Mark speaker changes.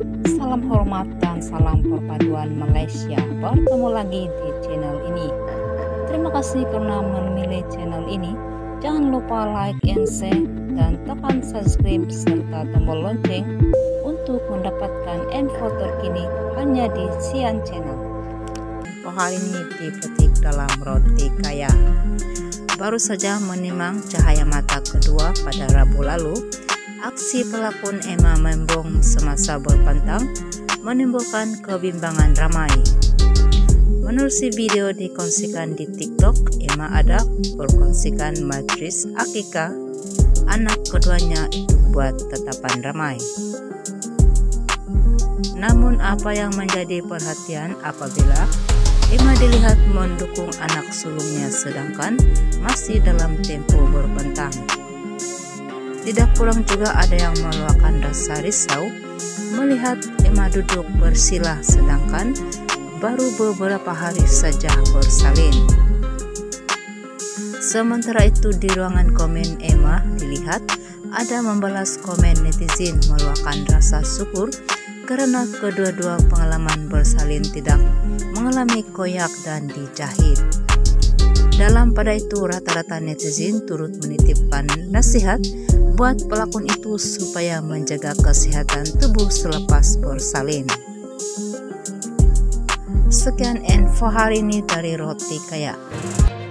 Speaker 1: Salam hormat dan salam perpaduan Malaysia. Bertemu lagi di channel ini. Terima kasih karena memilih channel ini. Jangan lupa like and share dan tekan subscribe serta tombol lonceng untuk mendapatkan info terkini hanya di Sian Channel. Hari ini dipetik dalam roti kaya. Baru saja menimang cahaya mata kedua pada Rabu lalu, aksi pelakon Emma membong semasa berpantang menimbulkan kebimbangan ramai. Menurut video dikongsikan di TikTok, Emma ada berkongsikan majlis akikah anak keduanya itu buat tatapan ramai. Namun apa yang menjadi perhatian apabila Emma dilihat mendukung anak sulungnya sedangkan masih dalam tempo berpentang. Tidak kurang juga ada yang meluapkan rasa risau melihat Emma duduk bersila sedangkan baru beberapa hari saja bersalin. Sementara itu di ruangan komen Emma dilihat ada membalas komen netizen meluapkan rasa syukur karena kedua-dua pengalaman bersalin tidak mengalami koyak dan dijahit. Dalam pada itu rata-rata netizen turut menitipkan nasihat buat pelakon itu supaya menjaga kesehatan tubuh selepas bersalin. Sekian info hari ini dari Roti Kaya.